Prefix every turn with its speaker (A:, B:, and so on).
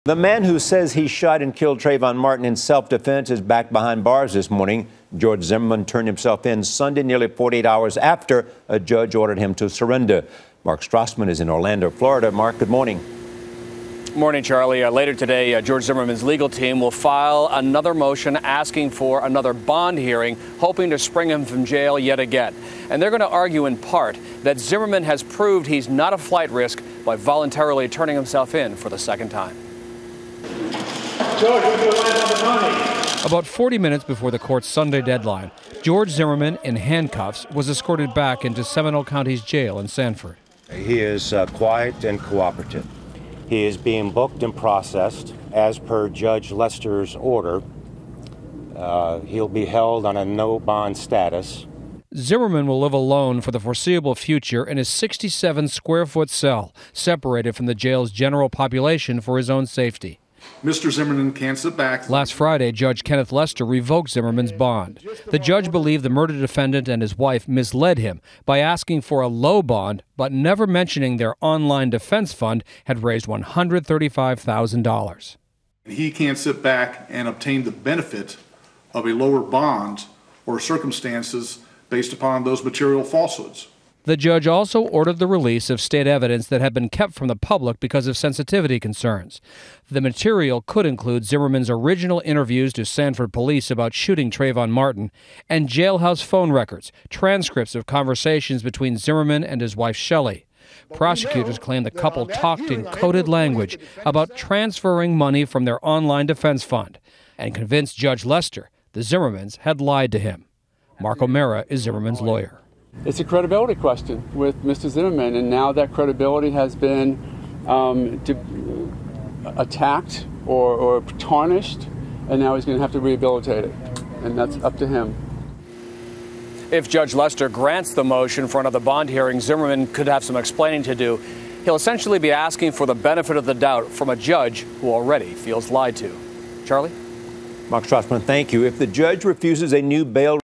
A: The man who says he shot and killed Trayvon Martin in self-defense is back behind bars this morning. George Zimmerman turned himself in Sunday, nearly 48 hours after a judge ordered him to surrender. Mark Strassman is in Orlando, Florida. Mark, good morning.
B: Morning, Charlie. Later today, George Zimmerman's legal team will file another motion asking for another bond hearing, hoping to spring him from jail yet again. And they're going to argue in part that Zimmerman has proved he's not a flight risk by voluntarily turning himself in for the second time.
C: George, would you land on the money?
D: About 40 minutes before the court's Sunday deadline, George Zimmerman, in handcuffs, was escorted back into Seminole County's jail in Sanford.
E: He is quiet and cooperative. He is being booked and processed as per Judge Lester's order. He'll be held on a no bond status.
D: Zimmerman will live alone for the foreseeable future in his 67-square-foot cell, separated from the jail's general population for his own safety.
C: Mr. Zimmerman can't sit back.
D: Last Friday, Judge Kenneth Lester revoked Zimmerman's bond. The judge believed the murder defendant and his wife misled him by asking for a low bond, but never mentioning their online defense fund had raised $135,000.
C: He can't sit back and obtain the benefit of a lower bond or circumstances based upon those material falsehoods.
D: The judge also ordered the release of state evidence that had been kept from the public because of sensitivity concerns. The material could include Zimmerman's original interviews to Sanford police about shooting Trayvon Martin and jailhouse phone records, transcripts of conversations between Zimmerman and his wife Shelley. Prosecutors claim the couple talked in coded language about transferring money from their online defense fund and convinced Judge Lester the Zimmermans had lied to him. Mark O'Mara is Zimmerman's lawyer.
F: It's a credibility question with Mr. Zimmerman, and now that credibility has been attacked or tarnished, and now he's going to have to rehabilitate it, and that's up to him.
B: If Judge Lester grants the motion for another bond hearing, Zimmerman could have some explaining to do. He'll essentially be asking for the benefit of the doubt from a judge who already feels lied to. Charlie?
A: Mark Strassman, thank you. If the judge refuses a new bail